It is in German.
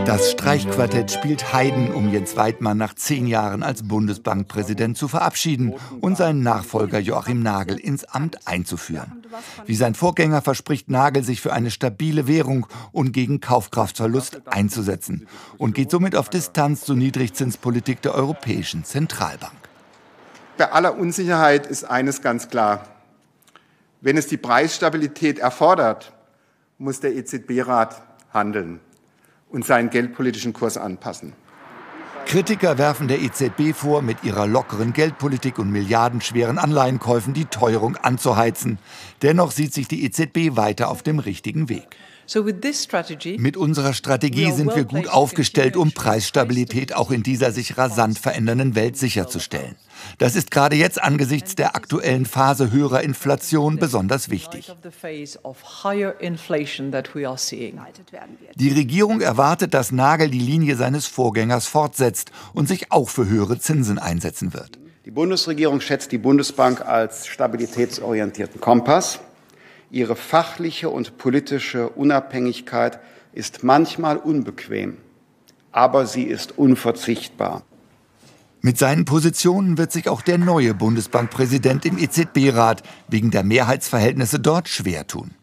Das Streichquartett spielt Haydn, um Jens Weidmann nach 10 Jahren als Bundesbankpräsident zu verabschieden und seinen Nachfolger Joachim Nagel ins Amt einzuführen. Wie sein Vorgänger verspricht Nagel, sich für eine stabile Währung und gegen Kaufkraftverlust einzusetzen und geht somit auf Distanz zur Niedrigzinspolitik der Europäischen Zentralbank. Bei aller Unsicherheit ist eines ganz klar. Wenn es die Preisstabilität erfordert, muss der EZB-Rat handeln und seinen geldpolitischen Kurs anpassen. Kritiker werfen der EZB vor, mit ihrer lockeren Geldpolitik und milliardenschweren Anleihenkäufen die Teuerung anzuheizen. Dennoch sieht sich die EZB weiter auf dem richtigen Weg. Mit unserer Strategie sind wir gut aufgestellt, um Preisstabilität auch in dieser sich rasant verändernden Welt sicherzustellen. Das ist gerade jetzt angesichts der aktuellen Phase höherer Inflation besonders wichtig. Die Regierung erwartet, dass Nagel die Linie seines Vorgängers fortsetzt und sich auch für höhere Zinsen einsetzen wird. Die Bundesregierung schätzt die Bundesbank als stabilitätsorientierten Kompass. Ihre fachliche und politische Unabhängigkeit ist manchmal unbequem, aber sie ist unverzichtbar. Mit seinen Positionen wird sich auch der neue Bundesbankpräsident im EZB-Rat wegen der Mehrheitsverhältnisse dort schwer tun.